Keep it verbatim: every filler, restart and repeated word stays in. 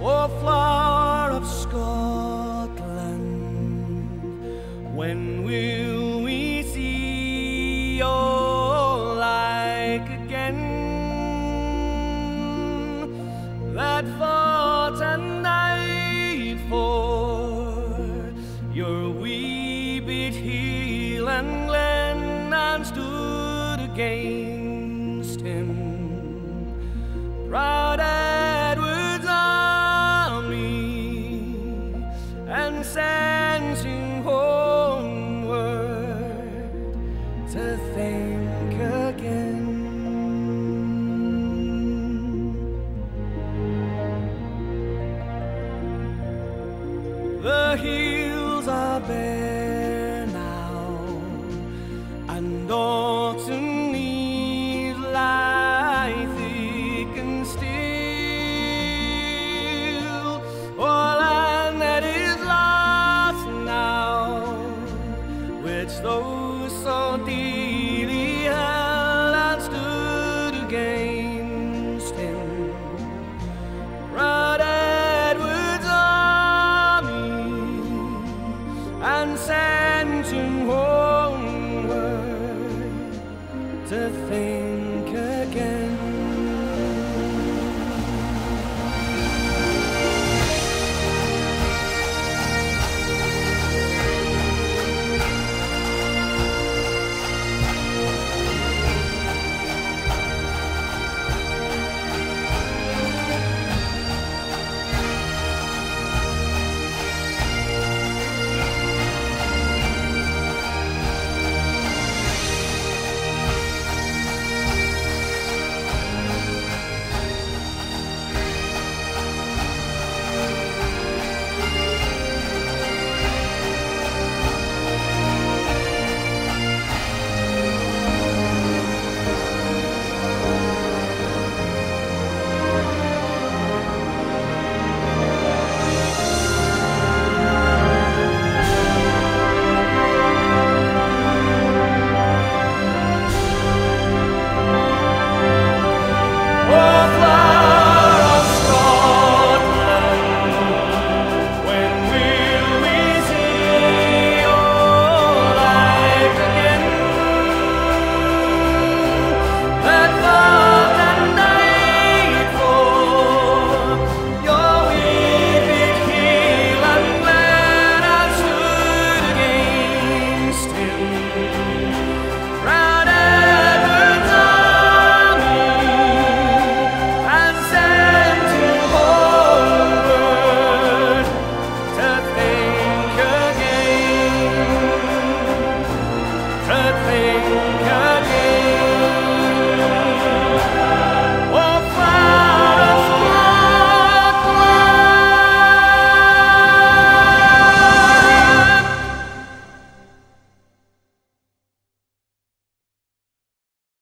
O flower of Scotland, when will we see your like again? That fought and died for your wee bit hill and glen, and stood against him, proud Edward's army, and sent him homeward to think again. The hills are bare now, and autumn leaves lie thick and still. All land that is lost now, which those so dearly held and stood against him, proud Edward's army, and sent him homeward to think again.